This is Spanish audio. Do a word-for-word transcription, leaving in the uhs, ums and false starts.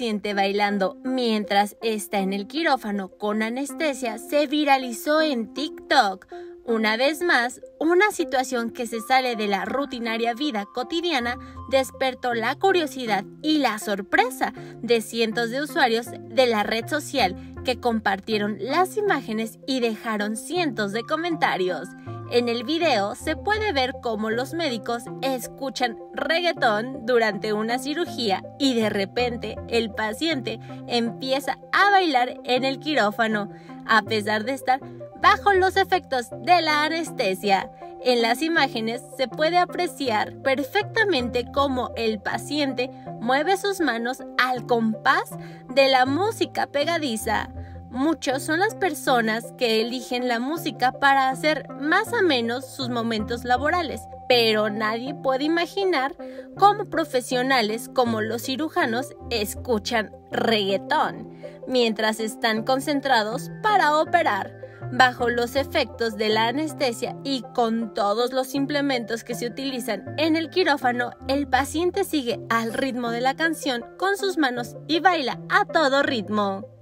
paciente bailando mientras está en el quirófano con anestesia se viralizó en TikTok. Una vez más, una situación que se sale de la rutinaria vida cotidiana despertó la curiosidad y la sorpresa de cientos de usuarios de la red social que compartieron las imágenes y dejaron cientos de comentarios. En el video se puede ver cómo los médicos escuchan reggaetón durante una cirugía y de repente el paciente empieza a bailar en el quirófano, a pesar de estar bajo los efectos de la anestesia. En las imágenes se puede apreciar perfectamente cómo el paciente mueve sus manos al compás de la música pegadiza. Muchos son las personas que eligen la música para hacer más amenos sus momentos laborales, pero nadie puede imaginar cómo profesionales como los cirujanos escuchan reggaetón mientras están concentrados para operar. Bajo los efectos de la anestesia y con todos los implementos que se utilizan en el quirófano, el paciente sigue al ritmo de la canción con sus manos y baila a todo ritmo.